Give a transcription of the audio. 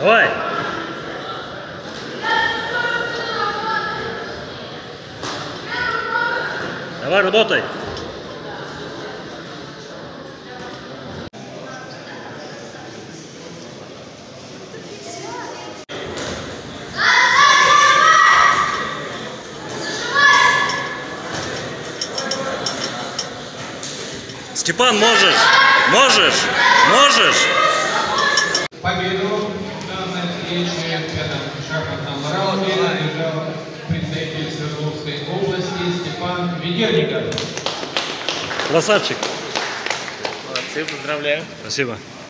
Давай. Давай, работай. Степан, можешь? Можешь? Можешь? Победу в данной встрече в пятом шахматном раунде одержал представитель Свердловской области Степан Ведерников. Красавчик. Молодцы, поздравляю. Спасибо.